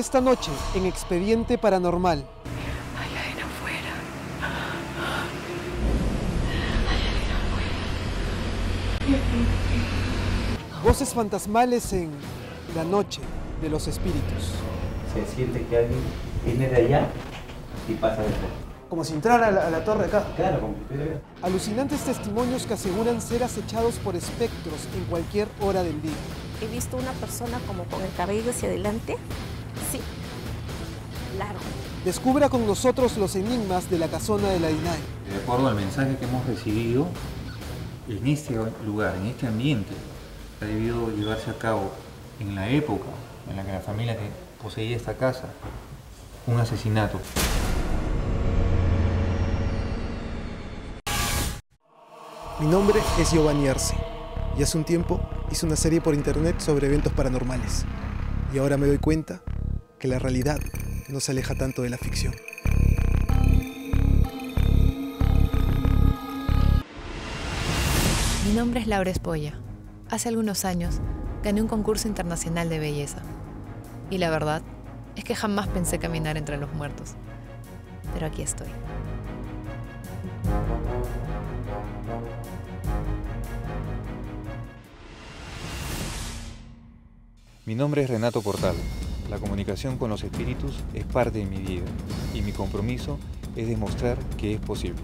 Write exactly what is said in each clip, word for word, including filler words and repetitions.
Esta noche, en Expediente Paranormal. Hay alguien afuera. Hay alguien afuera. Voces fantasmales en La Noche de los Espíritus. Se siente que alguien viene de allá y pasa de frente. Como si entrara a la, a la torre acá. Claro, como que estuviera acá. Alucinantes testimonios que aseguran ser acechados por espectros en cualquier hora del día. He visto una persona como con el cabello hacia adelante. Sí, largo. Descubra con nosotros los enigmas de la casona de la Dinay. De acuerdo al mensaje que hemos recibido, en este lugar, en este ambiente, ha debido llevarse a cabo en la época en la que la familia que poseía esta casa, un asesinato. Mi nombre es Giovanni Arce y hace un tiempo hice una serie por internet sobre eventos paranormales. Y ahora me doy cuenta que la realidad no se aleja tanto de la ficción. Mi nombre es Laura Espolla. Hace algunos años gané un concurso internacional de belleza. Y la verdad es que jamás pensé caminar entre los muertos. Pero aquí estoy. Mi nombre es Renato Portal. La comunicación con los espíritus es parte de mi vida y mi compromiso es demostrar que es posible.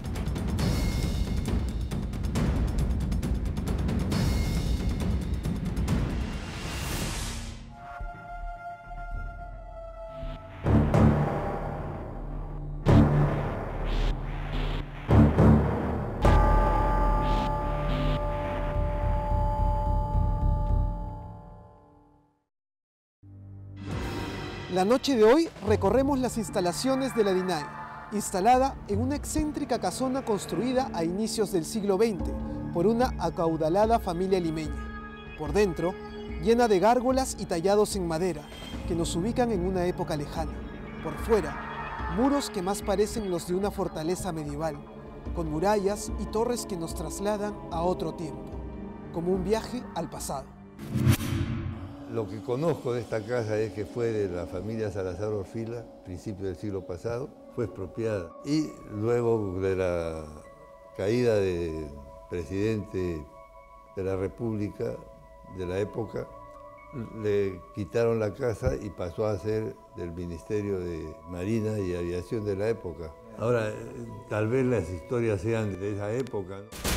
La noche de hoy recorremos las instalaciones de la Dinay, instalada en una excéntrica casona construida a inicios del siglo veinte por una acaudalada familia limeña. Por dentro, llena de gárgolas y tallados en madera, que nos ubican en una época lejana. Por fuera, muros que más parecen los de una fortaleza medieval, con murallas y torres que nos trasladan a otro tiempo, como un viaje al pasado. Lo que conozco de esta casa es que fue de la familia Salazar Orfila, principio del siglo pasado, fue expropiada. Y luego de la caída del presidente de la República de la época, le quitaron la casa y pasó a ser del Ministerio de Marina y Aviación de la época. Ahora, tal vez las historias sean de esa época, ¿no?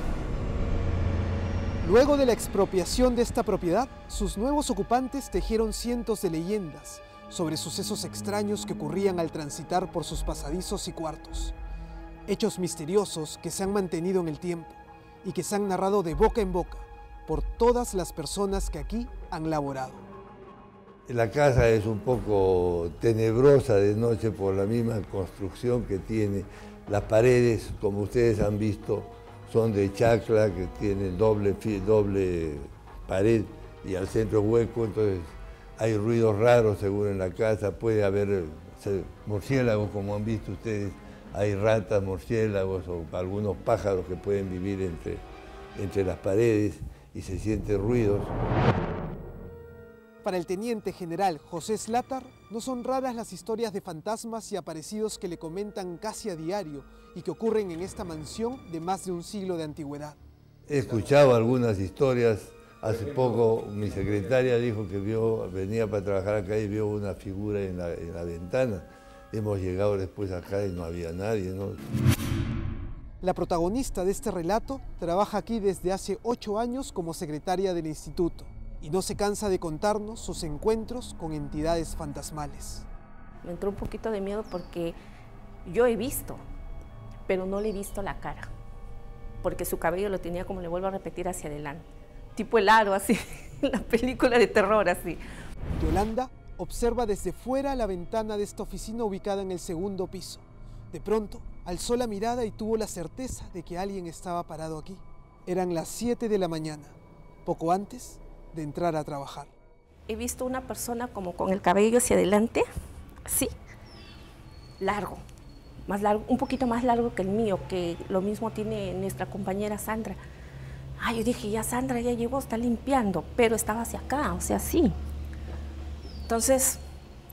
Luego de la expropiación de esta propiedad, sus nuevos ocupantes tejieron cientos de leyendas sobre sucesos extraños que ocurrían al transitar por sus pasadizos y cuartos. Hechos misteriosos que se han mantenido en el tiempo y que se han narrado de boca en boca por todas las personas que aquí han laborado. La casa es un poco tenebrosa de noche por la misma construcción que tiene. Las paredes, como ustedes han visto, son de chacla, que tienen doble, doble pared y al centro hueco, entonces hay ruidos raros seguro en la casa, puede haber murciélagos como han visto ustedes, hay ratas, murciélagos o algunos pájaros que pueden vivir entre, entre las paredes y se sienten ruidos. Para el teniente general José Slatar, no son raras las historias de fantasmas y aparecidos que le comentan casi a diario y que ocurren en esta mansión de más de un siglo de antigüedad. He escuchado algunas historias. Hace poco mi secretaria dijo que vio, venía para trabajar acá y vio una figura en la, en la ventana. Hemos llegado después acá y no había nadie, ¿no? La protagonista de este relato trabaja aquí desde hace ocho años como secretaria del instituto y no se cansa de contarnos sus encuentros con entidades fantasmales. Me entró un poquito de miedo porque yo he visto, pero no le he visto la cara, porque su cabello lo tenía, como le vuelvo a repetir, hacia adelante, tipo el aro, así, la película de terror, así. Yolanda observa desde fuera la ventana de esta oficina ubicada en el segundo piso. De pronto, alzó la mirada y tuvo la certeza de que alguien estaba parado aquí. Eran las siete de la mañana, poco antes de entrar a trabajar. He visto una persona como con el cabello hacia adelante, sí, largo, más largo, un poquito más largo que el mío, que lo mismo tiene nuestra compañera Sandra. Ah, yo dije, ya Sandra ya llegó, está limpiando, pero estaba hacia acá, o sea, sí. Entonces,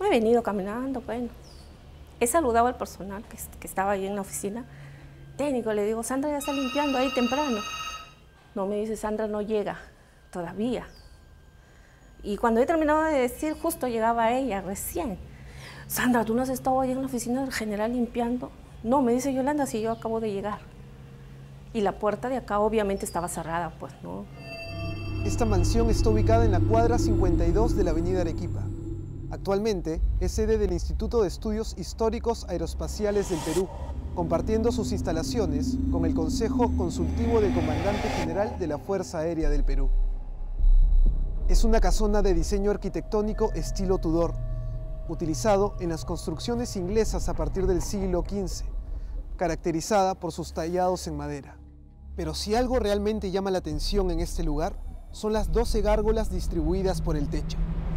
he venido caminando, bueno. He saludado al personal que, que estaba ahí en la oficina. Técnico, le digo, Sandra ya está limpiando ahí temprano. No, me dice, Sandra no llega todavía. Y cuando he terminado de decir, justo llegaba ella, recién. Sandra, ¿tú no has estado ahí en la oficina del general limpiando? No, me dice Yolanda, si yo acabo de llegar. Y la puerta de acá obviamente estaba cerrada, pues, ¿no? Esta mansión está ubicada en la cuadra cincuenta y dos de la avenida Arequipa. Actualmente es sede del Instituto de Estudios Históricos Aeroespaciales del Perú, compartiendo sus instalaciones con el Consejo Consultivo del Comandante General de la Fuerza Aérea del Perú. Es una casona de diseño arquitectónico estilo Tudor, utilizado en las construcciones inglesas a partir del siglo quince, caracterizada por sus tallados en madera. Pero si algo realmente llama la atención en este lugar, son las doce gárgolas distribuidas por el techo.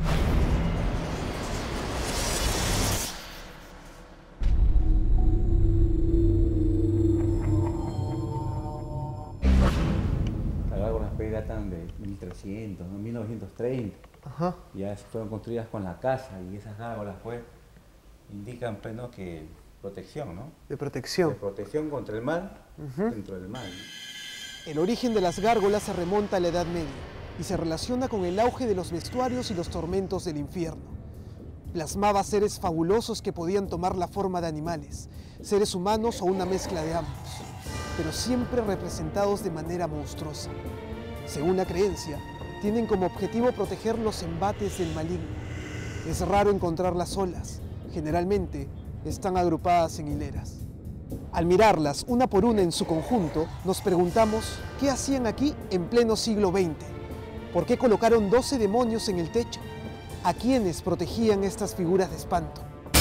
Las gárgolas pues datan de mil trescientos, ¿no? mil novecientos treinta. Ajá. Ya fueron construidas con la casa y esas gárgolas pues indican pues, ¿no? que protección, ¿no? De protección. De protección contra el mal, Uh-huh. dentro del mal, ¿no? El origen de las gárgolas se remonta a la Edad Media y se relaciona con el auge de los vestuarios y los tormentos del infierno. Plasmaba seres fabulosos que podían tomar la forma de animales, seres humanos o una mezcla de ambos, pero siempre representados de manera monstruosa. Según la creencia, tienen como objetivo proteger los embates del maligno. Es raro encontrarlas solas, generalmente están agrupadas en hileras. Al mirarlas una por una en su conjunto, nos preguntamos qué hacían aquí en pleno siglo veinte. ¿Por qué colocaron doce demonios en el techo? ¿A quiénes protegían estas figuras de espanto?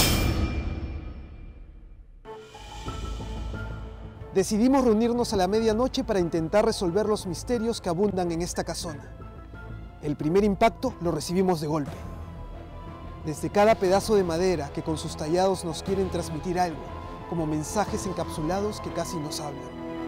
Decidimos reunirnos a la medianoche para intentar resolver los misterios que abundan en esta casona. El primer impacto lo recibimos de golpe. Desde cada pedazo de madera que con sus tallados nos quieren transmitir algo, como mensajes encapsulados que casi nos hablan.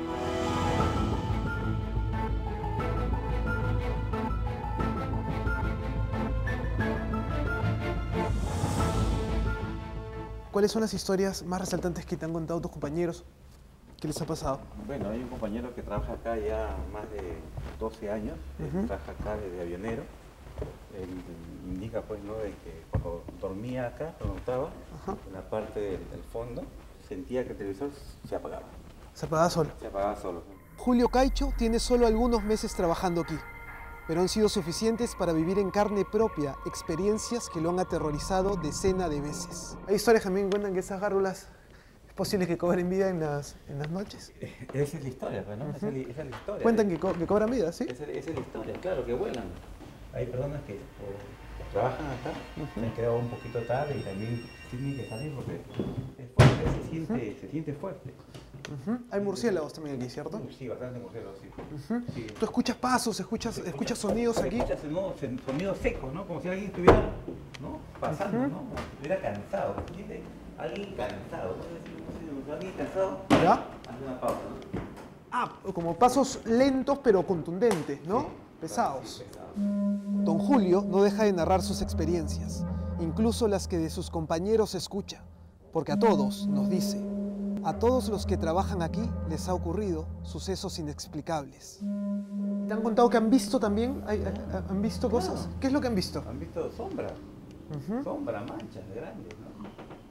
¿Cuáles son las historias más resaltantes que te han contado tus compañeros? ¿Qué les ha pasado? Bueno, hay un compañero que trabaja acá ya más de doce años, uh-huh. Él trabaja acá desde avionero. Él indica pues, ¿no? de que cuando dormía acá, cuando estaba, uh-huh. en la parte del, del fondo, sentía que el televisor se apagaba. ¿Se apagaba solo? Se apagaba solo. Julio Caicho tiene solo algunos meses trabajando aquí, pero han sido suficientes para vivir en carne propia experiencias que lo han aterrorizado decena de veces. Hay historias que también cuentan que esas gárgolas es posible que cobren vida en las, en las noches. Esa es la historia, ¿no? Uh-huh. esa, es, esa es la historia. Cuentan que, co que cobran vida, ¿sí? Esa, esa es la historia, claro, que vuelan. Hay personas que o, trabajan acá, uh-huh. se han quedado un poquito tarde y también tienen que salir porque es fuerte, se siente, uh-huh. se siente fuerte. Uh-huh. Hay murciélagos también aquí, ¿cierto? Sí, bastante murciélagos, sí. Uh-huh. Sí. ¿Tú escuchas pasos, escuchas, escucha, escuchas sonidos aquí? Escuchas ¿no? sonidos secos, ¿no? Como si alguien estuviera ¿no? pasando, uh-huh. ¿no? Como si estuviera cansado, ¿entiendes? Alguien cansado, ¿no? Alguien cansado, ¿ya? Hace una pausa, ¿no? Ah, como pasos lentos pero contundentes, ¿no? Sí, pesados. Sí, pesados. Don Julio no deja de narrar sus experiencias, incluso las que de sus compañeros escucha, porque a todos, nos dice, a todos los que trabajan aquí les ha ocurrido sucesos inexplicables. ¿Te han contado que han visto también? ¿Han visto cosas? Claro. ¿Qué es lo que han visto? Han visto sombra, uh-huh. sombra, manchas grandes, ¿no?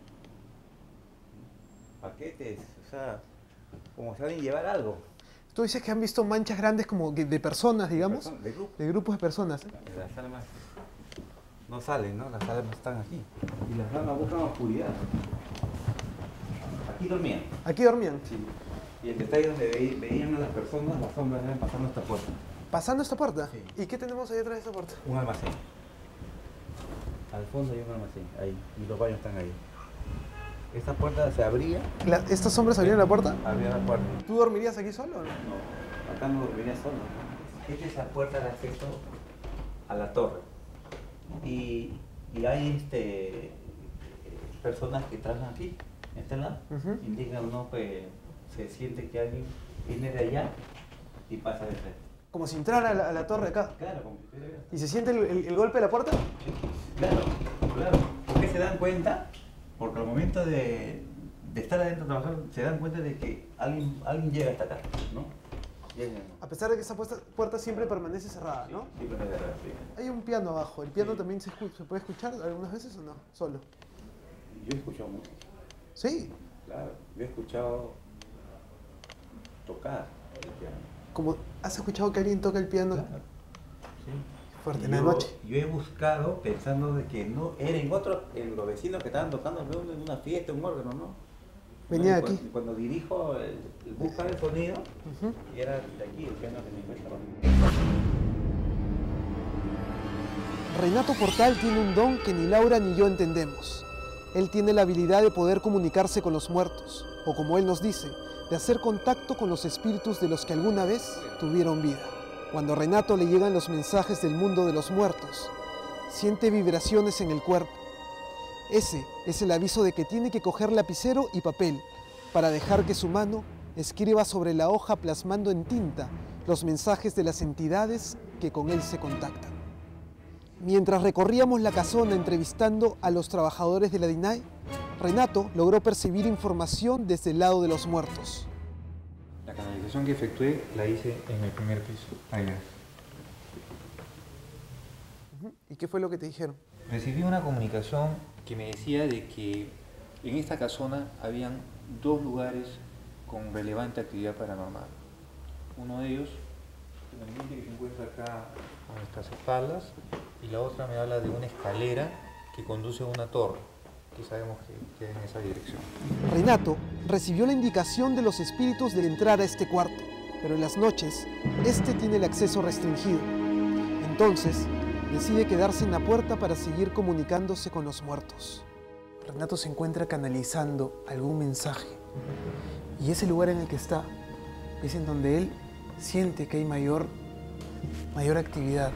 Paquetes, o sea, como si alguien llevara algo. Tú dices que han visto manchas grandes como de personas, digamos, de, person de, de grupos de personas. Las almas no salen, ¿no? Las almas están aquí. Y las almas buscan oscuridad. Aquí dormían. ¿Aquí dormían? Sí. Y el detalle donde ve veían a las personas, las sombras deben pasando esta puerta. ¿Pasando esta puerta? Sí. ¿Y qué tenemos ahí detrás de esta puerta? Un almacén. Al fondo hay un almacén, ahí. Y los baños están ahí. Esta puerta se abría. La, ¿Estas sombras abrían la puerta? Abría la puerta. ¿Tú dormirías aquí solo o no? No, acá no dormiría solo. Esta es la puerta de acceso a la torre. Y, y hay este, personas que trabajan aquí, en este lado. Uh-huh. Indican uno que se siente que alguien viene de allá y pasa de frente. Como si entrara a la, a la torre acá. Claro, como si estuviera. ¿Y se siente el, el, el golpe de la puerta? Claro, claro. Porque se dan cuenta, porque al momento de, de estar adentro trabajando, se dan cuenta de que alguien, alguien llega hasta acá, ¿no? Llega. A pesar de que esa puerta, puerta siempre permanece cerrada, ¿no? Sí, siempre me cerrada, sí. Hay un piano abajo. ¿El piano Sí. también se, escu- se puede escuchar algunas veces o no? Solo. Yo he escuchado mucho, Sí. claro. Yo he escuchado tocar el piano. Como, ¿has escuchado que alguien toca el piano? Claro. Sí. Fuerte, en yo, la noche. Yo he buscado pensando de que no eran otros, en los vecinos que estaban tocando en una fiesta, un órgano, ¿no? Venía de Cuando- aquí. Cuando dirijo el, el buscar el sonido, Ujú. y era de aquí, el piano que me encuentra. Renato Portal tiene un don que ni Laura ni yo entendemos. Él tiene la habilidad de poder comunicarse con los muertos, o como él nos dice, de hacer contacto con los espíritus de los que alguna vez tuvieron vida. Cuando a Renato le llegan los mensajes del mundo de los muertos, siente vibraciones en el cuerpo. Ese es el aviso de que tiene que coger lapicero y papel para dejar que su mano escriba sobre la hoja plasmando en tinta los mensajes de las entidades que con él se contactan. Mientras recorríamos la casona entrevistando a los trabajadores de la D I N A I, Renato logró percibir información desde el lado de los muertos. La canalización que efectué la hice en el primer piso, allá. ¿Y qué fue lo que te dijeron? Recibí una comunicación que me decía de que en esta casona habían dos lugares con relevante actividad paranormal. Uno de ellos, el ambiente que se encuentra acá a nuestras espaldas, y la otra me habla de una escalera que conduce a una torre, que sabemos que queda en esa dirección. Renato recibió la indicación de los espíritus de entrar a este cuarto, pero en las noches, este tiene el acceso restringido. Entonces, decide quedarse en la puerta para seguir comunicándose con los muertos. Renato se encuentra canalizando algún mensaje, y ese lugar en el que está es en donde él siente que hay mayor, mayor actividad.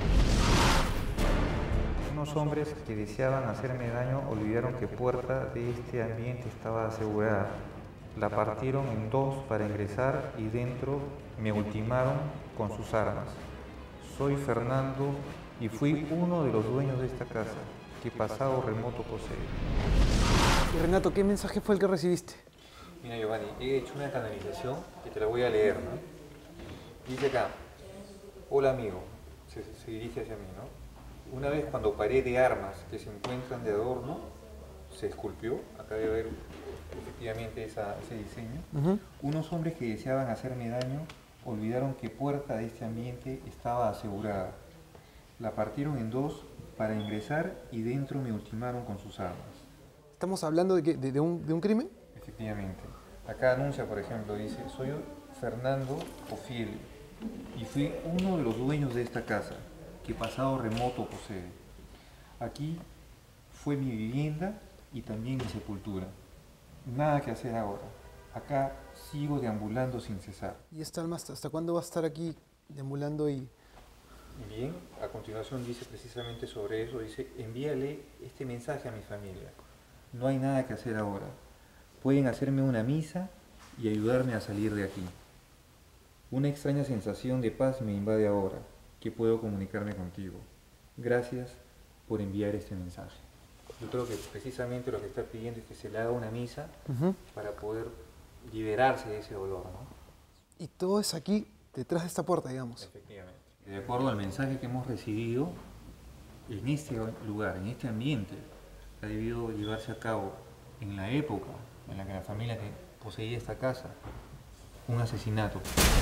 Unos hombres que deseaban hacerme daño olvidaron que puerta de este ambiente estaba asegurada. La partieron en dos para ingresar y dentro me ultimaron con sus armas. Soy Fernando y fui uno de los dueños de esta casa, que pasado remoto posee. Y Renato, ¿qué mensaje fue el que recibiste? Mira Giovanni, he hecho una canalización que te la voy a leer, ¿no? Dice acá, hola amigo, se, se dirige hacia mí, ¿no? Una vez cuando paré de armas que se encuentran de adorno, se esculpió, acá debe haber efectivamente esa, ese diseño, Uh-huh. unos hombres que deseaban hacerme daño olvidaron que puerta de este ambiente estaba asegurada. La partieron en dos para ingresar y dentro me ultimaron con sus armas. ¿Estamos hablando de, qué? ¿De, de, un, de un crimen? Efectivamente. Acá anuncia, por ejemplo, dice, soy Fernando Ofiel y fui uno de los dueños de esta casa, que pasado remoto posee. Aquí fue mi vivienda y también mi sepultura. Nada que hacer ahora. Acá sigo deambulando sin cesar. ¿Y esta alma hasta, hasta cuándo va a estar aquí deambulando y...? Bien, a continuación dice precisamente sobre eso, dice, envíale este mensaje a mi familia. No hay nada que hacer ahora. Pueden hacerme una misa y ayudarme a salir de aquí. Una extraña sensación de paz me invade ahora, que puedo comunicarme contigo. Gracias por enviar este mensaje. Yo creo que precisamente lo que está pidiendo es que se le haga una misa Uh-huh. para poder liberarse de ese dolor, ¿no? Y todo es aquí, detrás de esta puerta, digamos. Efectivamente. De acuerdo al mensaje que hemos recibido, en este lugar, en este ambiente, ha debido llevarse a cabo en la época en la que la familia que poseía esta casa, un asesinato.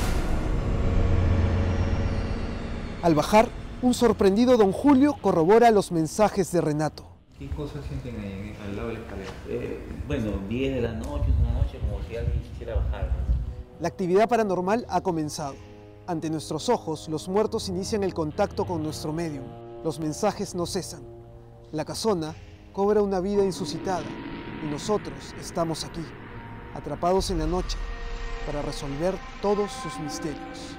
Al bajar, un sorprendido don Julio corrobora los mensajes de Renato. ¿Qué cosas sienten ahí al lado de la escalera? Eh, bueno, diez de la noche, una noche, como si alguien quisiera bajar. La actividad paranormal ha comenzado. Ante nuestros ojos, los muertos inician el contacto con nuestro medium. Los mensajes no cesan. La casona cobra una vida insuscitada y nosotros estamos aquí, atrapados en la noche, para resolver todos sus misterios.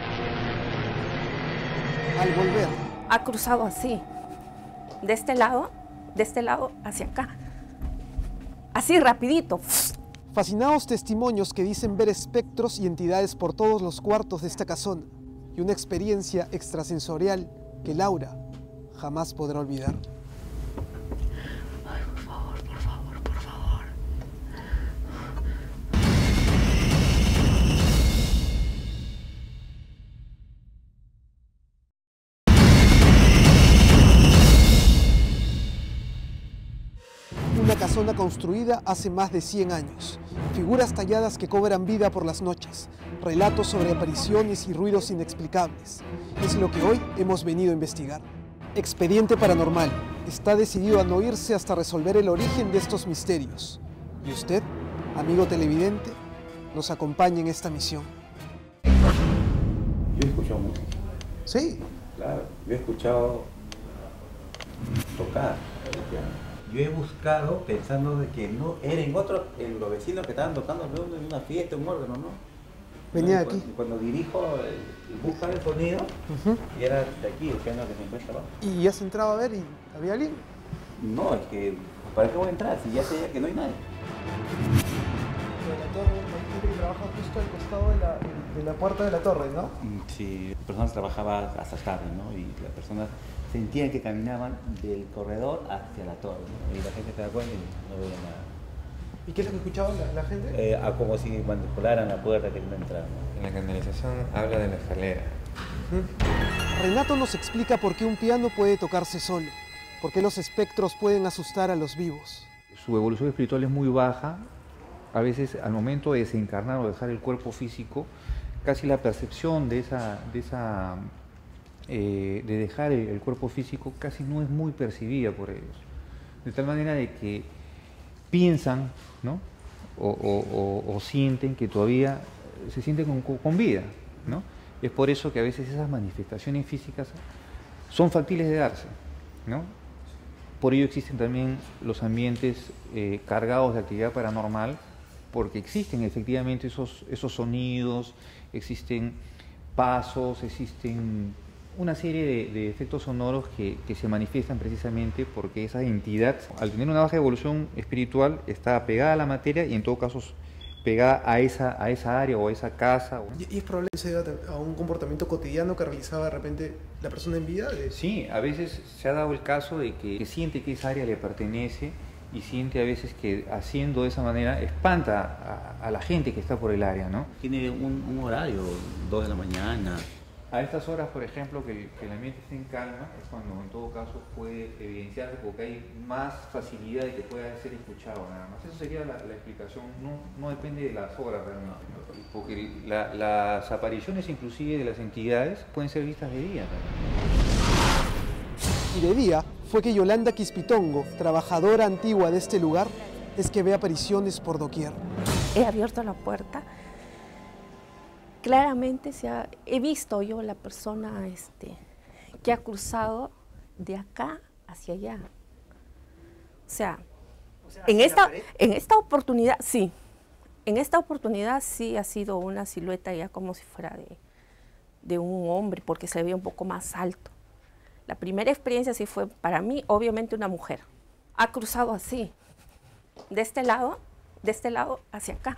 Al volver, Ha cruzado así, de este lado, de este lado hacia acá. Así rapidito. fascinados testimonios que dicen ver espectros y entidades por todos los cuartos de esta casona y una experiencia extrasensorial que Laura jamás podrá olvidar. Ay, casona construida hace más de cien años. Figuras talladas que cobran vida por las noches. Relatos sobre apariciones y ruidos inexplicables. Es lo que hoy hemos venido a investigar. Expediente Paranormal está decidido a no irse hasta resolver el origen de estos misterios. ¿Y usted, amigo televidente, nos acompaña en esta misión? Yo he escuchado música. Sí. Claro, yo he escuchado tocar el piano. Yo he buscado pensando de que no eran otros, en los vecinos que estaban tocando en una fiesta, un órgano, ¿no? Venía de cuando, aquí. Cuando dirijo, eh, buscar el sonido, uh-huh. y era de aquí, el piano que se encuentra abajo. ¿Y has entrado a ver y había alguien? No, es que, ¿para qué voy a entrar? Si ya sé que no hay nadie. De la torre, hay gente que trabaja justo al costado de la, de la puerta de la torre, ¿no? Sí, las personas trabajaban hasta tarde, ¿no? Y las personas sentían que caminaban del corredor hacia la torre, ¿no? Y la gente se da cuenta y no veía nada. ¿Y qué es lo que escuchaba la, la gente? Eh, a como si manipularan la puerta que no entraba. En la canalización habla de la escalera. Uh-huh. Renato nos explica por qué un piano puede tocarse solo, por qué los espectros pueden asustar a los vivos. Su evolución espiritual es muy baja. A veces al momento de desencarnar o dejar el cuerpo físico, casi la percepción de esa, de, esa, eh, de dejar el, el cuerpo físico casi no es muy percibida por ellos. De tal manera de que piensan, ¿no? o, o, o, o sienten que todavía se sienten con, con vida, ¿no? Es por eso que a veces esas manifestaciones físicas son factibles de darse, ¿no? Por ello existen también los ambientes eh, cargados de actividad paranormal, porque existen efectivamente esos, esos sonidos, existen pasos, existen una serie de, de efectos sonoros que, que se manifiestan precisamente porque esa entidad, al tener una baja evolución espiritual, está apegada a la materia y en todo caso pegada a esa, a esa área o a esa casa. ¿Y es probable que se deba a un comportamiento cotidiano que realizaba de repente la persona en vida? De... Sí, a veces se ha dado el caso de que, que siente que esa área le pertenece y siente a veces que haciendo de esa manera espanta a, a la gente que está por el área, ¿no? Tiene un, un horario, dos de la mañana. A estas horas, por ejemplo, que, que el ambiente esté en calma, es cuando en todo caso puede evidenciarse porque hay más facilidad de que pueda ser escuchado nada más. Eso sería la, la explicación, no, no depende de las horas realmente, porque la, las apariciones inclusive de las entidades pueden ser vistas de día también. Y de día fue que Yolanda Quispitongo, trabajadora antigua de este lugar, es que ve apariciones por doquier. He abierto la puerta. Claramente se ha, he visto yo la persona este, que ha cruzado de acá hacia allá. O sea, o sea en, esta, en esta oportunidad, sí. En esta oportunidad sí ha sido una silueta ya como si fuera de, de un hombre, porque se veía un poco más alto. La primera experiencia sí fue para mí, obviamente, una mujer. Ha cruzado así, de este lado, de este lado hacia acá.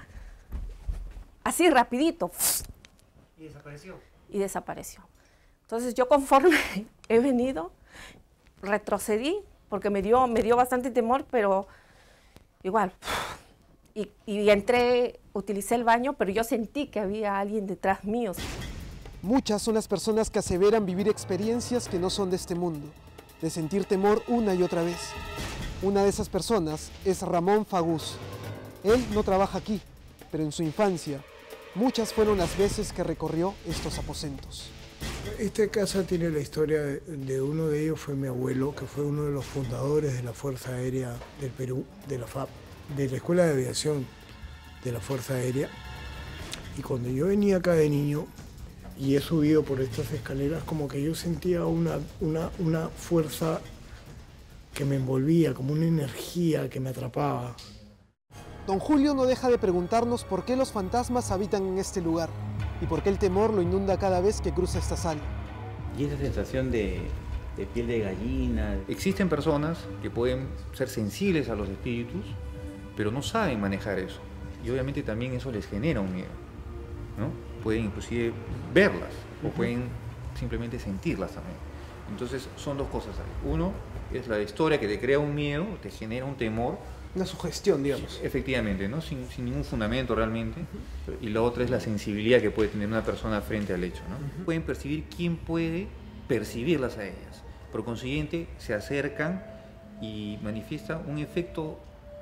Así rapidito. ¿Y desapareció? Y desapareció. Entonces yo conforme he venido, retrocedí, porque me dio, me dio bastante temor, pero igual. Y, y entré, utilicé el baño, pero yo sentí que había alguien detrás mío. Muchas son las personas que aseveran vivir experiencias que no son de este mundo, de sentir temor una y otra vez. Una de esas personas es Ramón Fagús. Él no trabaja aquí, pero en su infancia, muchas fueron las veces que recorrió estos aposentos. Esta casa tiene la historia de, de uno de ellos, fue mi abuelo, que fue uno de los fundadores de la Fuerza Aérea del Perú, de la F A P, de la Escuela de Aviación de la Fuerza Aérea. Y cuando yo venía acá de niño y he subido por estas escaleras, como que yo sentía una, una, una fuerza que me envolvía, como una energía que me atrapaba. Don Julio no deja de preguntarnos por qué los fantasmas habitan en este lugar y por qué el temor lo inunda cada vez que cruza esta sala. Y esa sensación de, de piel de gallina. Existen personas que pueden ser sensibles a los espíritus, pero no saben manejar eso. Y obviamente también eso les genera un miedo, ¿no? Pueden inclusive verlas o pueden simplemente sentirlas también. Entonces son dos cosas ahí. Uno es la historia que te crea un miedo, te genera un temor. Una sugestión, digamos. Efectivamente, ¿no? Sin, sin ningún fundamento realmente. Uh-huh. Y la otra es la sensibilidad que puede tener una persona frente al hecho, ¿no? Uh-huh. Pueden percibir quién puede percibirlas a ellas. Por consiguiente, se acercan y manifiestan un efecto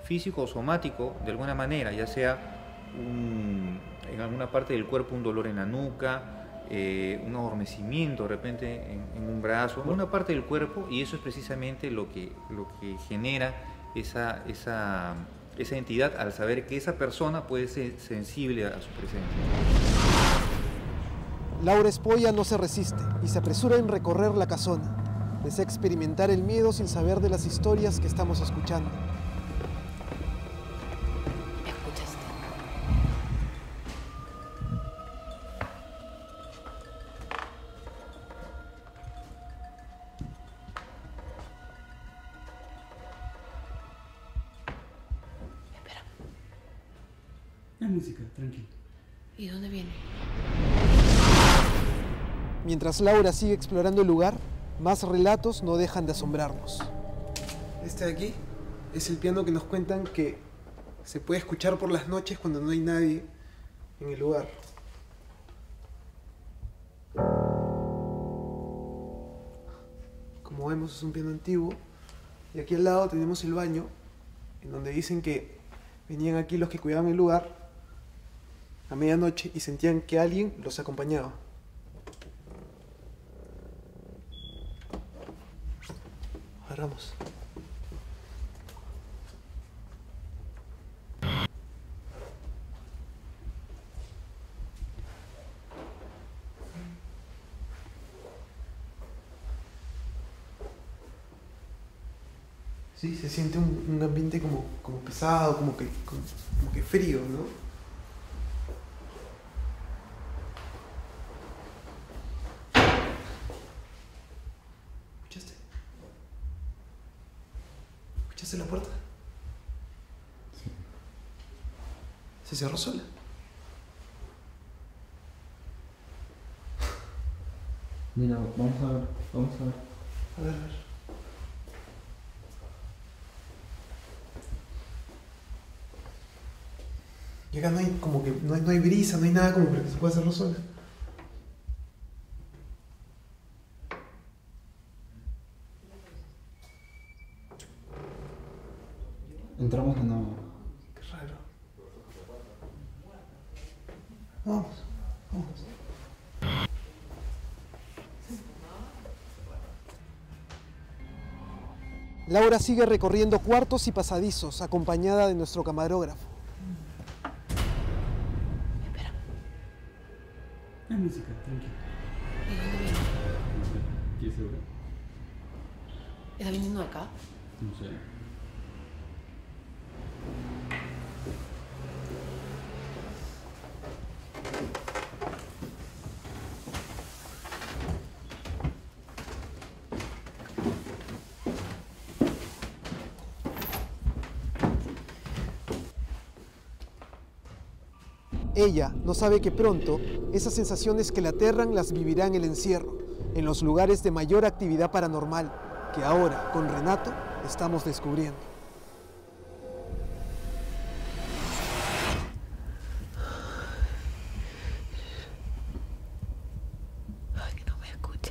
físico o somático de alguna manera, ya sea un, en alguna parte del cuerpo un dolor en la nuca, eh, un adormecimiento de repente en, en un brazo, en una parte del cuerpo, y eso es precisamente lo que, lo que genera esa, esa, esa entidad al saber que esa persona puede ser sensible a su presencia. Laura Espolla no se resiste y se apresura en recorrer la casona. Desea experimentar el miedo sin saber de las historias que estamos escuchando. Escuchaste. Espera. La música, tranquilo. ¿Y dónde viene? Mientras Laura sigue explorando el lugar, más relatos no dejan de asombrarnos. Este de aquí es el piano que nos cuentan que se puede escuchar por las noches cuando no hay nadie en el lugar. Como vemos, es un piano antiguo. Y aquí al lado tenemos el baño, en donde dicen que venían aquí los que cuidaban el lugar a medianoche y sentían que alguien los acompañaba. Abramos. Sí, se siente un, un ambiente como, como pesado, como que, como, como que frío, ¿no? ¿Escuchaste? ¿Escuchaste la puerta? Sí. ¿Se cerró sola? Mira, vamos a ver, vamos a ver. A ver, a ver. Y acá no hay como que no hay, no hay brisa, no hay nada como para que se pueda cerrar sola. Entramos de nuevo. Qué raro. Vamos, vamos. Laura sigue recorriendo cuartos y pasadizos, acompañada de nuestro camarógrafo. Espera. La música, tranquilo. ¿Y dónde viene? No sé, ¿quieres seguro? ¿Está viniendo acá? No sé. Ella no sabe que pronto esas sensaciones que la aterran las vivirá en el encierro, en los lugares de mayor actividad paranormal, que ahora, con Renato, estamos descubriendo. Ay, que no me escuche.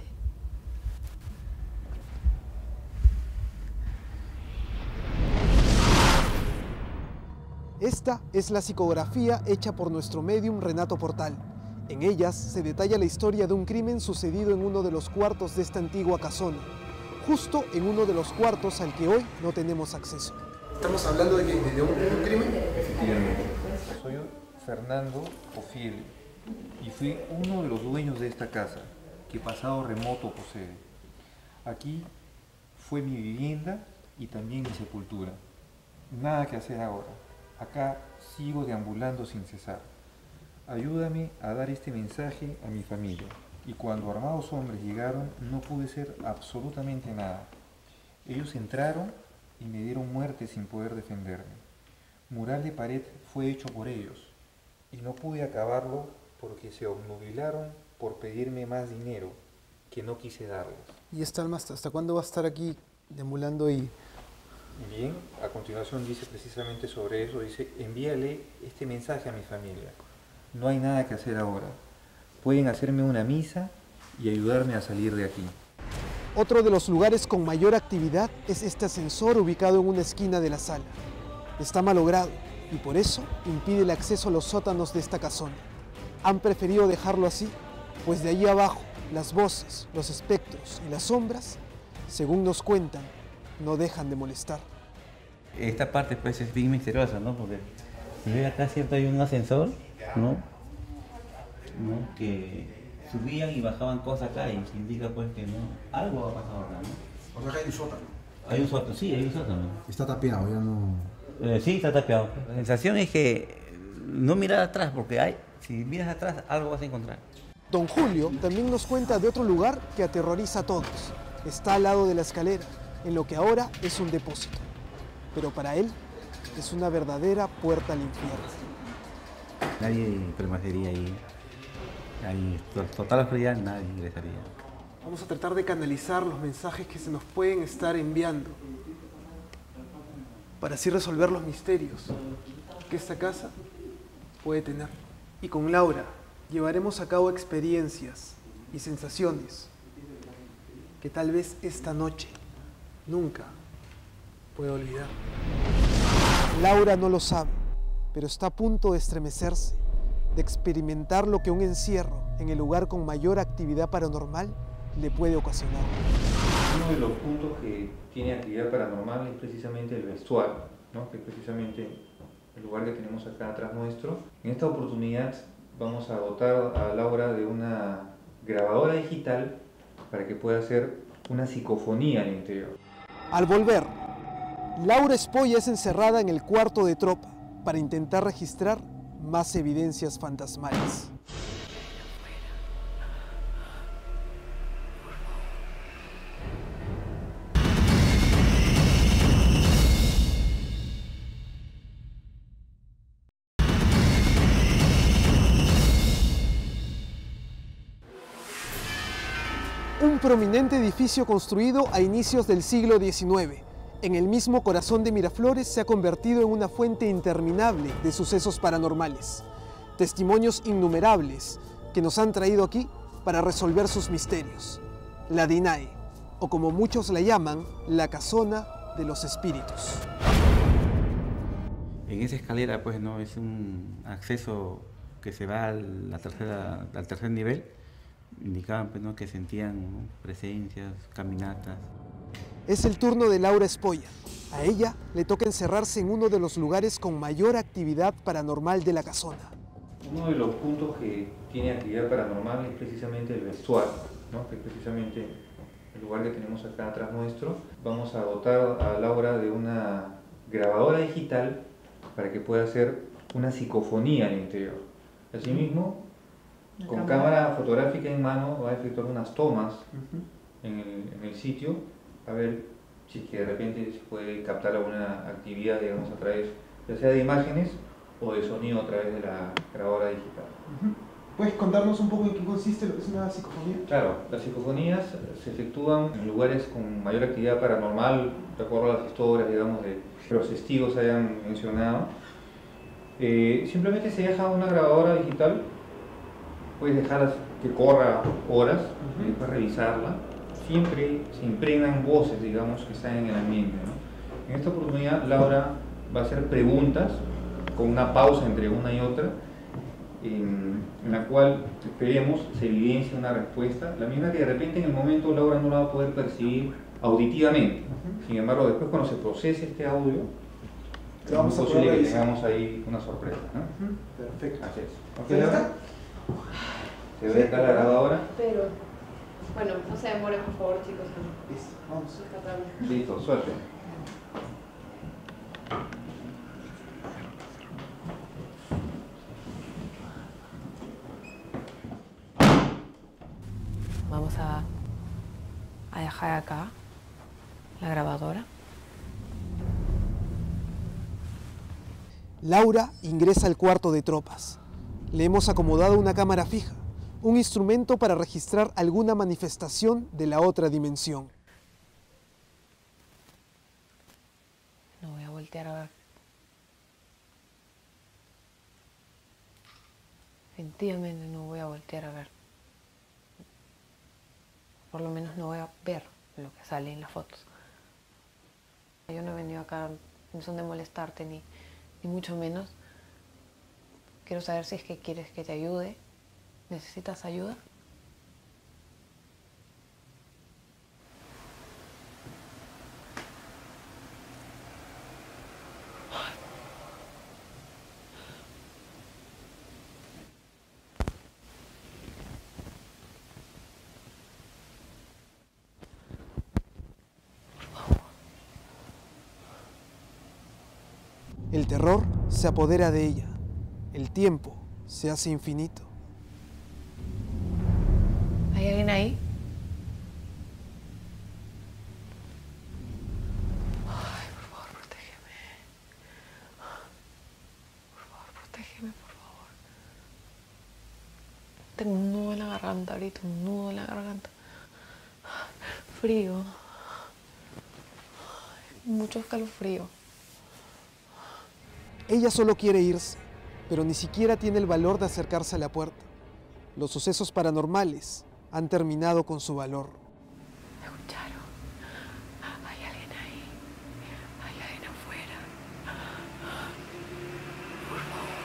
Esta es la psicografía hecha por nuestro medium Renato Portal. En ellas se detalla la historia de un crimen sucedido en uno de los cuartos de esta antigua casona, justo en uno de los cuartos al que hoy no tenemos acceso. ¿Estamos hablando de, que, de un, de un crimen? Efectivamente. Soy Fernando Ofiel y fui uno de los dueños de esta casa que pasado remoto posee. Aquí fue mi vivienda y también mi sepultura. Nada que hacer ahora. Acá sigo deambulando sin cesar. Ayúdame a dar este mensaje a mi familia. Y cuando armados hombres llegaron, no pude hacer absolutamente nada. Ellos entraron y me dieron muerte sin poder defenderme. Mural de pared fue hecho por ellos, y no pude acabarlo porque se obnubilaron por pedirme más dinero que no quise darles. ¿Y esta alma hasta, hasta cuándo va a estar aquí deambulando y...? Bien, a continuación dice precisamente sobre eso, dice, envíale este mensaje a mi familia. No hay nada que hacer ahora. Pueden hacerme una misa y ayudarme a salir de aquí. Otro de los lugares con mayor actividad es este ascensor ubicado en una esquina de la sala. Está malogrado y por eso impide el acceso a los sótanos de esta casona. Han preferido dejarlo así, pues de allí abajo las voces, los espectros y las sombras, según nos cuentan, no dejan de molestar. Esta parte pues es bien misteriosa, ¿no? Porque si ves acá, cierto, hay un ascensor, ¿no? ¿no? Que subían y bajaban cosas acá y indica pues que no, algo ha pasado acá, ¿no? O sea que hay un sótano. Hay un sótano, sí, hay un sótano. Está tapiado, ya no... Eh, sí, está tapiado. La sensación es que no mirar atrás, porque hay, si miras atrás, algo vas a encontrar. Don Julio también nos cuenta de otro lugar que aterroriza a todos. Está al lado de la escalera, en lo que ahora es un depósito. Pero para él es una verdadera puerta al infierno. Nadie permanecería ahí. Ahí, total oscuridad, nadie ingresaría. Vamos a tratar de canalizar los mensajes que se nos pueden estar enviando para así resolver los misterios que esta casa puede tener. Y con Laura llevaremos a cabo experiencias y sensaciones que tal vez esta noche nunca pueda olvidar. Laura no lo sabe, pero está a punto de estremecerse, de experimentar lo que un encierro en el lugar con mayor actividad paranormal le puede ocasionar. Uno de los puntos que tiene actividad paranormal es precisamente el vestuario, ¿no? Que es precisamente el lugar que tenemos acá atrás nuestro. En esta oportunidad vamos a dotar a Laura de una grabadora digital para que pueda hacer una psicofonía en el interior. Al volver, Laura Espolla es encerrada en el cuarto de tropa para intentar registrar más evidencias fantasmales. Un prominente edificio construido a inicios del siglo diecinueve. En el mismo corazón de Miraflores se ha convertido en una fuente interminable de sucesos paranormales. Testimonios innumerables que nos han traído aquí para resolver sus misterios. La DINAE, o como muchos la llaman, la casona de los espíritus. En esa escalera pues no es un acceso que se va a la tercera, al tercer nivel. Indicaban pues, ¿no? que sentían, ¿no? presencias, caminatas. Es el turno de Laura Espolla. A ella le toca encerrarse en uno de los lugares con mayor actividad paranormal de la casona. Uno de los puntos que tiene actividad paranormal es precisamente el vestuario, ¿no? Que es precisamente el lugar que tenemos acá atrás nuestro. Vamos a dotar a Laura de una grabadora digital para que pueda hacer una psicofonía en el interior. Asimismo, con cámara fotográfica en mano va a efectuar unas tomas uh-huh. en, el, en el sitio a ver si que de repente se puede captar alguna actividad, digamos, a través ya sea de imágenes o de sonido a través de la grabadora digital. Uh-huh. ¿Puedes contarnos un poco en qué consiste lo que es una psicofonía? Claro, las psicofonías se efectúan en lugares con mayor actividad paranormal, de acuerdo a las historias, digamos, de que los testigos hayan mencionado. Eh, simplemente se deja una grabadora digital. Puedes dejarla que corra horas uh-huh. y después revisarla. Siempre se impregnan voces, digamos, que están en el ambiente, ¿no? En esta oportunidad, Laura va a hacer preguntas con una pausa entre una y otra, en, en la cual esperemos se evidencia una respuesta, la misma que de repente en el momento Laura no la va a poder percibir auditivamente. Uh-huh. Sin embargo, después cuando se procese este audio, es posible que tengamos ahí una sorpresa, ¿no? Uh-huh. Perfecto. Así es. ¿Okay, está? Se ve acá la grabadora. Pero, bueno, no se demoren, por favor, chicos. Listo, vamos. Listo, suerte. Vamos a, a dejar acá la grabadora. Laura ingresa al cuarto de tropas. Le hemos acomodado una cámara fija, un instrumento para registrar alguna manifestación de la otra dimensión. No voy a voltear a ver. Definitivamente no voy a voltear a ver. Por lo menos no voy a ver lo que sale en las fotos. Yo no he venido acá no son de molestarte ni, ni mucho menos. Quiero saber si es que quieres que te ayude. ¿Necesitas ayuda? El terror se apodera de ella. El tiempo se hace infinito. ¿Hay alguien ahí? Ay, por favor, protégeme. Por favor, protégeme, por favor. Tengo un nudo en la garganta ahorita, un nudo en la garganta. Frío. Mucho escalofrío. Ella solo quiere irse, pero ni siquiera tiene el valor de acercarse a la puerta. Los sucesos paranormales han terminado con su valor. ¿Me escucharon? Hay alguien ahí. Hay alguien afuera. Por favor.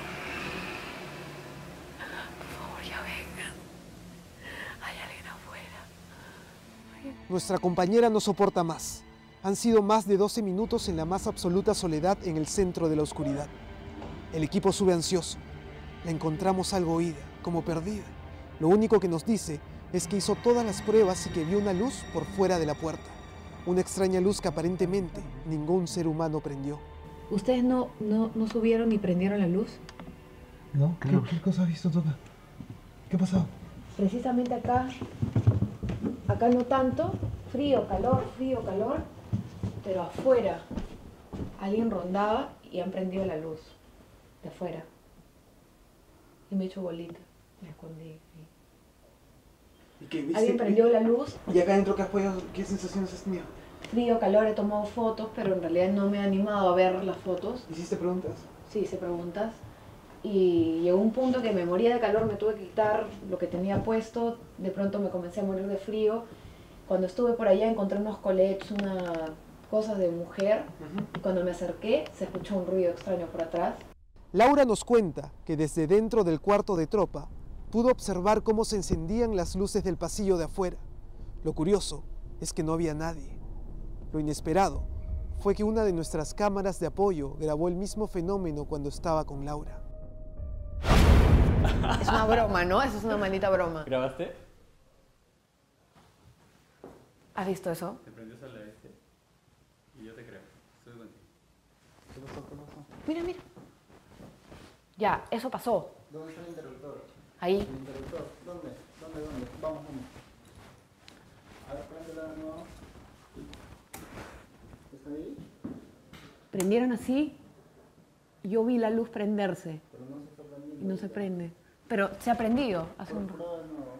Por favor, ya vengan. Hay alguien afuera. Nuestra compañera no soporta más. Han sido más de doce minutos en la más absoluta soledad en el centro de la oscuridad. El equipo sube ansioso. La encontramos algo oída, como perdida. Lo único que nos dice es que hizo todas las pruebas y que vio una luz por fuera de la puerta. Una extraña luz que aparentemente ningún ser humano prendió. ¿Ustedes no, no, no subieron ni prendieron la luz? No, ¿qué, ¿qué cosa has visto, Toca? ¿Qué ha pasado? Precisamente acá, acá no tanto, frío, calor, frío, calor, pero afuera alguien rondaba y han prendido la luz de afuera. Y me he hecho bolita, me escondí. ¿Y qué, viste? Alguien prendió la luz. ¿Y acá adentro qué has podido, qué sensaciones has tenido? Frío, calor, he tomado fotos, pero en realidad no me he animado a ver las fotos. ¿Hiciste preguntas? Sí, hice preguntas. Y llegó un punto que me moría de calor, me tuve que quitar lo que tenía puesto. De pronto me comencé a morir de frío. Cuando estuve por allá encontré unos colets, unas cosas de mujer. Uh-huh. Y cuando me acerqué se escuchó un ruido extraño por atrás. Laura nos cuenta que desde dentro del cuarto de tropa pudo observar cómo se encendían las luces del pasillo de afuera. Lo curioso es que no había nadie. Lo inesperado fue que una de nuestras cámaras de apoyo grabó el mismo fenómeno cuando estaba con Laura. Es una broma, ¿no? Eso es una maldita broma. ¿Grabaste? ¿Has visto eso? Te prendió sola, ¿viste? Y yo te creo. Estoy contigo. ¿Qué pasó? ¿Qué pasó? Mira, mira. Ya, eso pasó. ¿Dónde está el interruptor? Ahí. ¿El interruptor? ¿Dónde? ¿Dónde? ¿Dónde? Vamos, vamos. A ver, préndela de nuevo. ¿Está ahí? Prendieron así, yo vi la luz prenderse. Pero no se está prendiendo. Y no se prende. Pero se ha prendido hace un rato.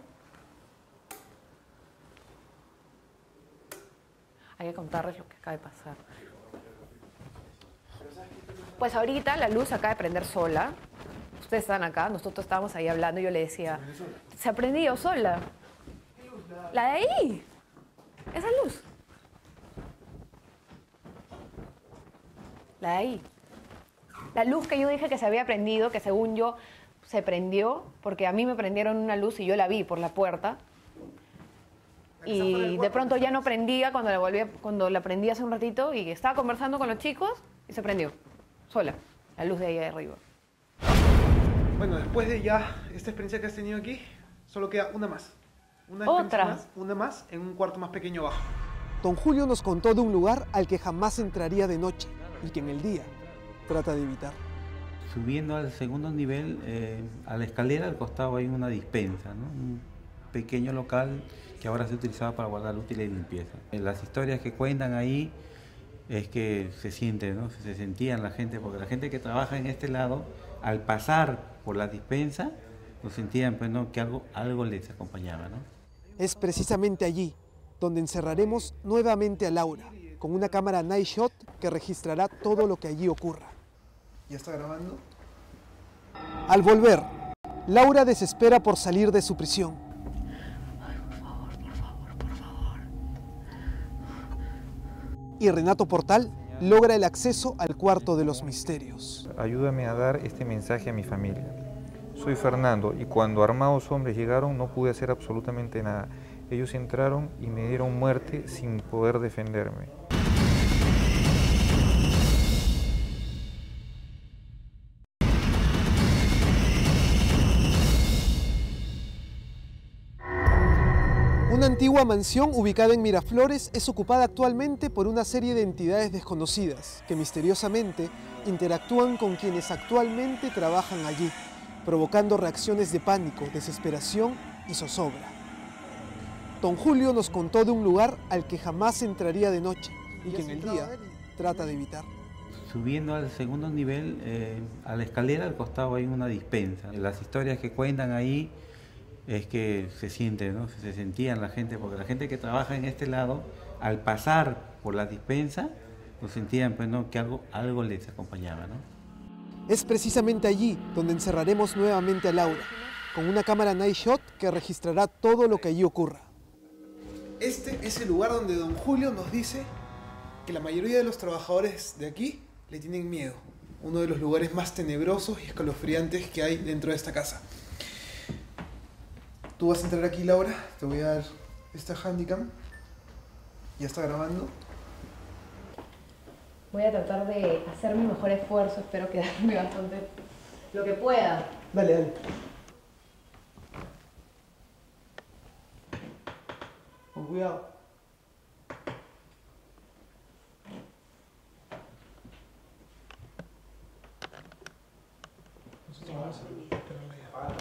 Hay que contarles lo que acaba de pasar. Pues ahorita la luz acaba de prender sola. Ustedes están acá, nosotros estábamos ahí hablando y yo le decía, se ha prendido sola. La de ahí. Esa luz. La de ahí. La luz que yo dije que se había prendido, que según yo se prendió, porque a mí me prendieron una luz y yo la vi por la puerta. Y de pronto ya no prendía cuando la, volví, cuando la prendí hace un ratito y estaba conversando con los chicos y se prendió. Sola. La luz de ahí de arriba. Bueno, después de ya esta experiencia que has tenido aquí, solo queda una más. Una ¿Otra? Más, una más en un cuarto más pequeño abajo. Don Julio nos contó de un lugar al que jamás entraría de noche y que en el día trata de evitar. Subiendo al segundo nivel, eh, a la escalera al costado hay una dispensa, ¿no? Un pequeño local que ahora se utilizaba para guardar útiles de limpieza. Las historias que cuentan ahí es que se siente, ¿no? Se sentían la gente, porque la gente que trabaja en este lado, al pasar por la dispensa, lo sentían, pues, ¿no? Que algo, algo les acompañaba, ¿no? Es precisamente allí donde encerraremos nuevamente a Laura, con una cámara Night Shot que registrará todo lo que allí ocurra. ¿Ya está grabando? Al volver, Laura desespera por salir de su prisión. Ay, por favor, por favor, por favor. Y Renato Portal logra el acceso al cuarto de los misterios. Ayúdame a dar este mensaje a mi familia. Soy Fernando y cuando armados hombres llegaron no pude hacer absolutamente nada. Ellos entraron y me dieron muerte sin poder defenderme. Una antigua mansión ubicada en Miraflores es ocupada actualmente por una serie de entidades desconocidas que misteriosamente interactúan con quienes actualmente trabajan allí, provocando reacciones de pánico, desesperación y zozobra. Don Julio nos contó de un lugar al que jamás entraría de noche y que en el día trata de evitar. Subiendo al segundo nivel, eh, a la escalera al costado hay una dispensa. Las historias que cuentan ahí es que se siente, ¿no? Se sentían la gente, porque la gente que trabaja en este lado, al pasar por la dispensa, lo sentían, pues, ¿no? Que algo, algo les acompañaba, ¿no? Es precisamente allí donde encerraremos nuevamente a Laura, con una cámara Night Shot que registrará todo lo que allí ocurra. Este es el lugar donde don Julio nos dice que la mayoría de los trabajadores de aquí le tienen miedo. Uno de los lugares más tenebrosos y escalofriantes que hay dentro de esta casa. Tú vas a entrar aquí, Laura, te voy a dar esta handycam. Ya está grabando. Voy a tratar de hacer mi mejor esfuerzo, espero quedarme bastante lo que pueda. Dale, dale. Con cuidado. Nosotros vamos a esperarle ya.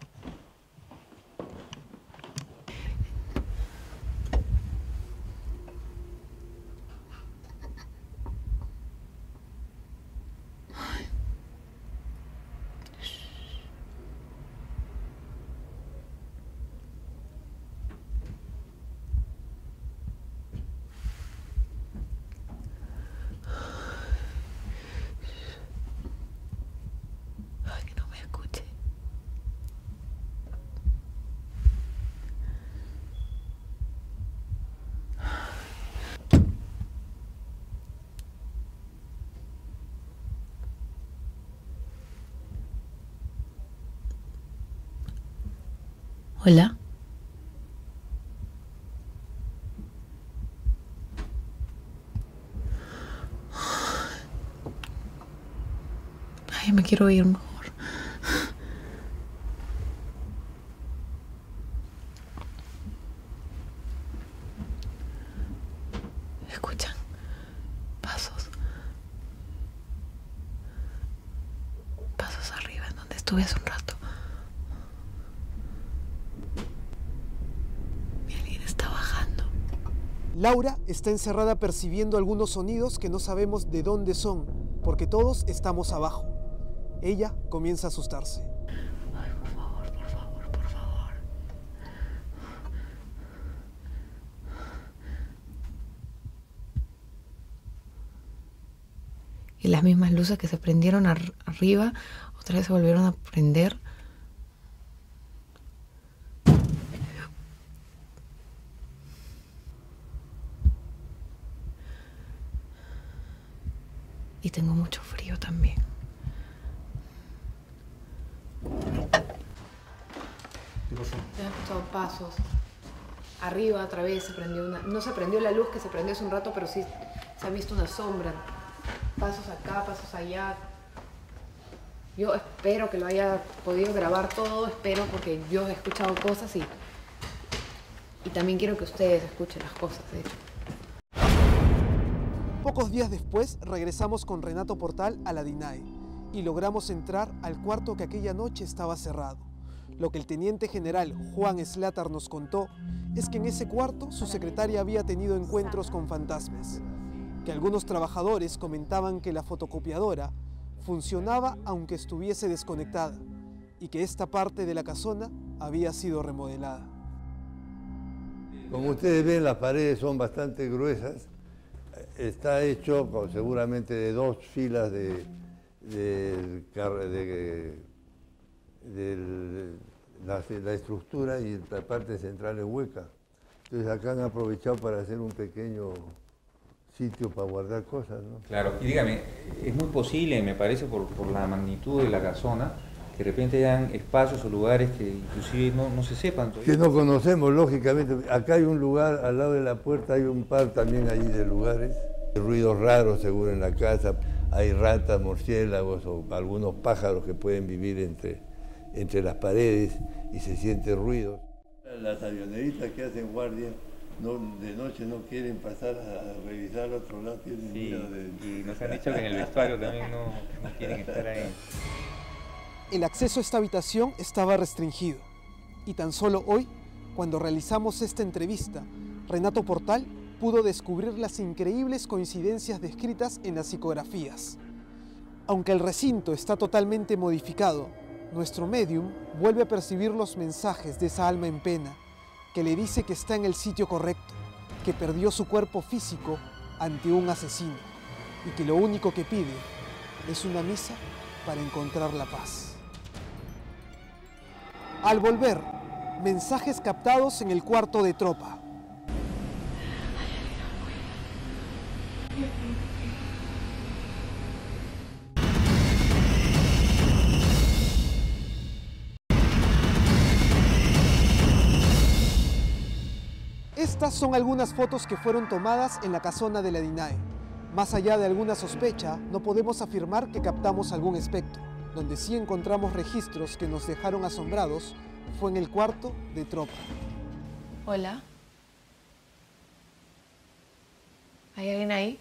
Hola. Ay, me quiero ir mejor. Escuchan pasos. Pasos arriba, en donde estuve hace un rato. Laura está encerrada percibiendo algunos sonidos que no sabemos de dónde son, porque todos estamos abajo. Ella comienza a asustarse. Ay, por favor, por favor, por favor. Y las mismas luces que se prendieron ar- arriba, otra vez se volvieron a prender. Y tengo mucho frío también. He escuchado pasos. Arriba otra vez se prendió una... No se prendió la luz que se prendió hace un rato, pero sí se ha visto una sombra. Pasos acá, pasos allá. Yo espero que lo haya podido grabar todo, espero, porque yo he escuchado cosas y... Y también quiero que ustedes escuchen las cosas, de hecho. Pocos días después regresamos con Renato Portal a la D I N A E y logramos entrar al cuarto que aquella noche estaba cerrado. Lo que el teniente general Juan Slater nos contó es que en ese cuarto su secretaria había tenido encuentros con fantasmas, que algunos trabajadores comentaban que la fotocopiadora funcionaba aunque estuviese desconectada y que esta parte de la casona había sido remodelada. Como ustedes ven, las paredes son bastante gruesas. Está hecho con, seguramente de dos filas de, de, de, de, de la, la estructura y la parte central es hueca. Entonces acá han aprovechado para hacer un pequeño sitio para guardar cosas, ¿no? Claro, y dígame, es muy posible, me parece, por, por la magnitud de la casona, que de repente hayan espacios o lugares que inclusive no, no se sepan todavía. Que no conocemos, lógicamente. Acá hay un lugar, al lado de la puerta hay un par también allí de lugares. Hay ruidos raros seguro en la casa, hay ratas, murciélagos o algunos pájaros que pueden vivir entre, entre las paredes y se siente ruido. Las avioneritas que hacen guardia no, de noche no quieren pasar a revisar al otro lado. Tienen Sí, miedo de... y nos han dicho que en el vestuario también no, no quieren estar ahí. El acceso a esta habitación estaba restringido y tan solo hoy, cuando realizamos esta entrevista, Renato Portal pudo descubrir las increíbles coincidencias descritas en las psicografías. Aunque el recinto está totalmente modificado, nuestro médium vuelve a percibir los mensajes de esa alma en pena que le dice que está en el sitio correcto, que perdió su cuerpo físico ante un asesino y que lo único que pide es una misa para encontrar la paz. Al volver, mensajes captados en el cuarto de tropa. Estas son algunas fotos que fueron tomadas en la casona de la DINAE. Más allá de alguna sospecha, no podemos afirmar que captamos algún espectro. Donde sí encontramos registros que nos dejaron asombrados fue en el cuarto de tropa. Hola. ¿Hay alguien ahí?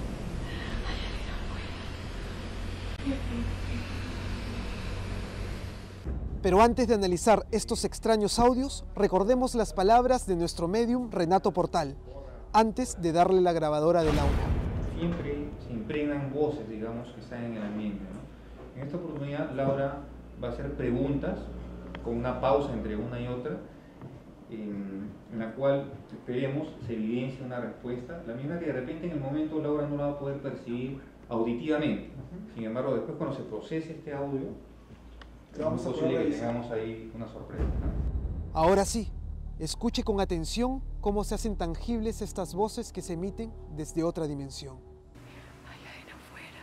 Pero antes de analizar estos extraños audios, recordemos las palabras de nuestro médium Renato Portal, antes de darle la grabadora de Laura. Siempre se impregnan voces, digamos, que están en el ambiente, ¿no? En esta oportunidad, Laura va a hacer preguntas con una pausa entre una y otra, en, en la cual esperemos se evidencie una respuesta, la misma que de repente en el momento Laura no la va a poder percibir auditivamente. Sin embargo, después cuando se procese este audio, es posible que tengamos ahí una sorpresa, ¿no? Ahora sí, escuche con atención cómo se hacen tangibles estas voces que se emiten desde otra dimensión. Hay alguien afuera.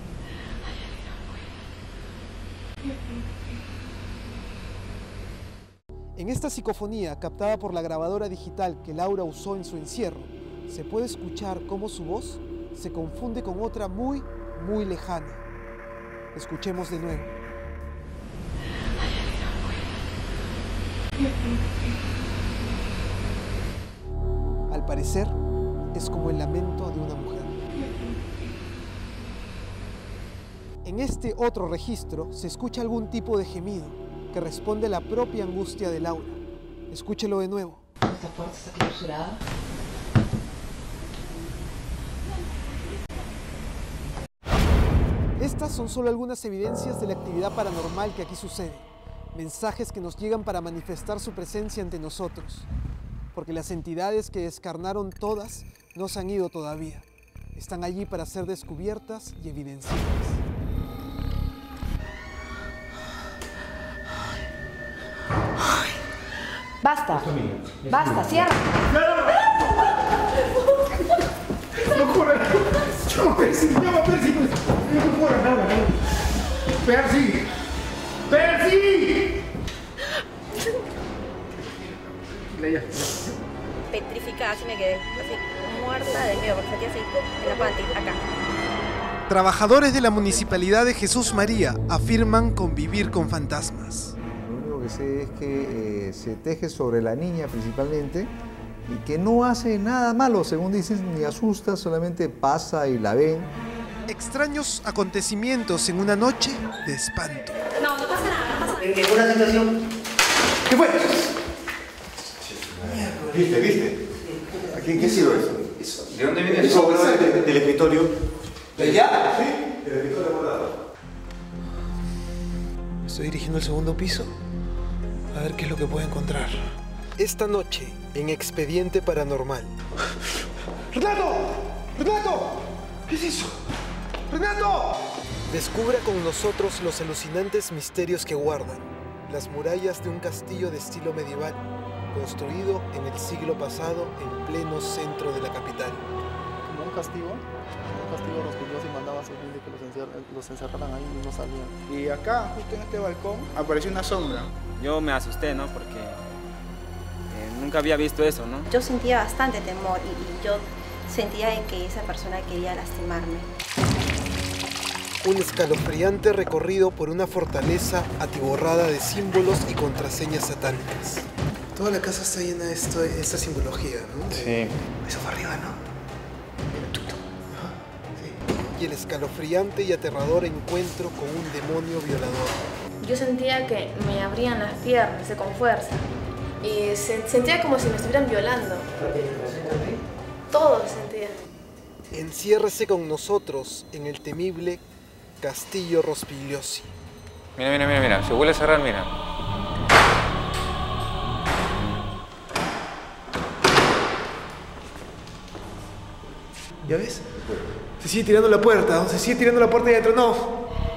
En esta psicofonía captada por la grabadora digital que Laura usó en su encierro, se puede escuchar cómo su voz se confunde con otra muy, muy lejana. Escuchemos de nuevo. Al parecer, es como el lamento de una mujer. En este otro registro se escucha algún tipo de gemido que responde a la propia angustia de Laura. Escúchelo de nuevo. Esta puerta está clausurada. Estas son solo algunas evidencias de la actividad paranormal que aquí sucede. Mensajes que nos llegan para manifestar su presencia ante nosotros. Porque las entidades que descarnaron todas no se han ido todavía. Están allí para ser descubiertas y evidenciadas. Basta. Basta, cierra. No corre. Llama Percy, llama Percy. No corre nada. Percy. Percy. Petrificada, así me quedé, así, muerta de miedo, porque sentía así, en la panty, acá. Trabajadores de la Municipalidad de Jesús María afirman convivir con fantasmas. Lo único que sé es que eh, se teje sobre la niña principalmente y que no hace nada malo, según dicen, ni asusta, solamente pasa y la ven. Extraños acontecimientos en una noche de espanto. No, no pasa nada, no pasa nada. En una situación. ¿Qué fue? ¿Viste, viste? ¿Qué, qué ha sido eso? eso? ¿De dónde viene eso? eso? Del, del, del escritorio. ¿De allá? Sí, del escritorio guardado. Me estoy dirigiendo al segundo piso a ver qué es lo que puedo encontrar. Esta noche, en Expediente Paranormal. ¡Renato! ¡Renato! ¿Qué es eso? ¡Renato! Descubra con nosotros los alucinantes misterios que guardan las murallas de un castillo de estilo medieval, construido en el siglo pasado en pleno centro de la capital. Como un castigo, un castigo Rospigliosi mandaba a sus niños que los, encer los encerraran ahí y no salían. Y acá, justo en este balcón, apareció una sombra. Yo me asusté, ¿no? Porque eh, nunca había visto eso, ¿no? Yo sentía bastante temor y, y yo sentía que esa persona quería lastimarme. Un escalofriante recorrido por una fortaleza atiborrada de símbolos y contraseñas satánicas. Toda la casa está llena de esto, esta simbología, ¿no? Sí. Eso fue arriba, ¿no? El tuto. Ajá. Sí. Y el escalofriante y aterrador encuentro con un demonio violador. Yo sentía que me abrían las piernas con fuerza y se, sentía como si me estuvieran violando. Todo lo sentía. Enciérrese con nosotros en el temible Castillo Rospigliosi. Mira, mira, mira, mira, se vuelve a cerrar, mira. ¿Ya ves? Se sigue tirando la puerta, se sigue tirando la puerta y adentro no.